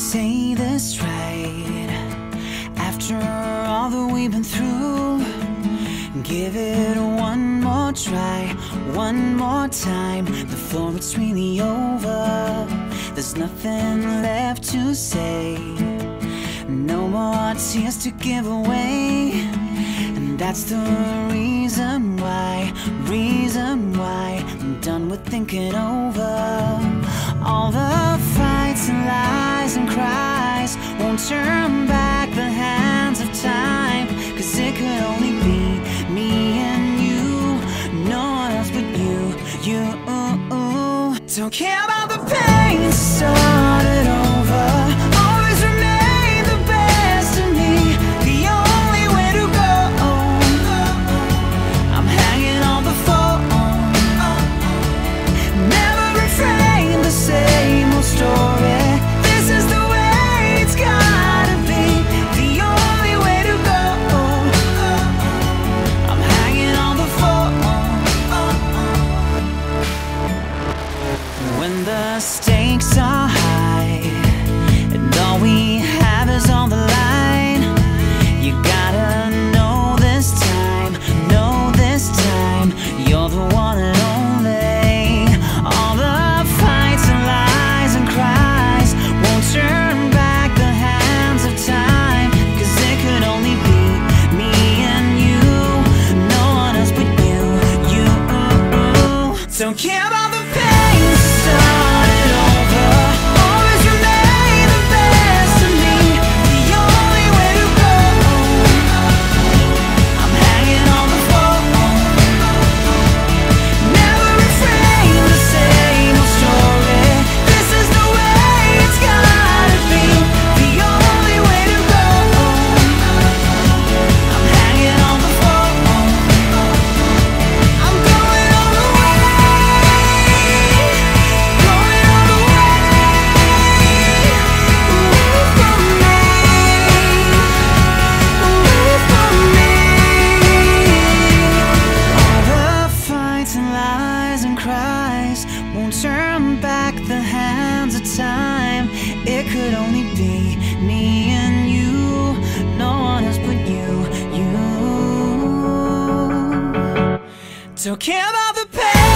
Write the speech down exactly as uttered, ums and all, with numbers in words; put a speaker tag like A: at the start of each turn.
A: say this right after all that we've been through. Give it one more try, one more time before it's really over. There's nothing left to say, no more tears to give away. And that's the reason why, reason why I'm done with thinking over all the fights and lies and cries. Won't turn back the hands of time, 'cause it could only be me and you, no one else but you, you. Don't care about the pain, start it over. Always remain the best of me, the only way to go. I'm hanging on the phone, never refrain the same old story. This is the way it's gotta be, the only way to go. I'm hanging on the phone. When the stakes are high and all we have is on the line, you gotta know this time, know this time, you're the one and only. All the fights and lies and cries won't turn back the hands of time, 'cause it could only be me and you, no one else but you, you. Don't care about the pain, start it over. Always remain the best of me, the only way to go. I'm hanging on the phone, never refrain the same old story. This is the way it's gotta be, the only way to go. I'm hanging on the phone, I'm going all the way, going all the way. Ooh, for me, ooh, for me. All the fights and lies and cries won't turn back the hands of time. It could only be me and you, no one else but you, you. Don't care about the pain.